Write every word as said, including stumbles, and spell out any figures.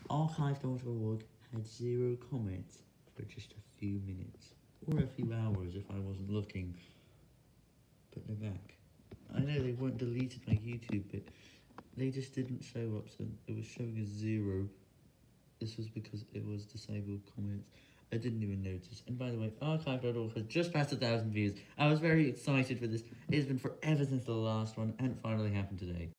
archive dot org had zero comments for just a few minutes, or a few hours if I wasn't looking, but they're back. I know they weren't deleted my YouTube, but they just didn't show up, so it was showing as zero. This was because it was disabled comments. I didn't even notice. And by the way, archive dot org has just passed a thousand views. I was very excited for this. It's been forever since the last one, and it finally happened today.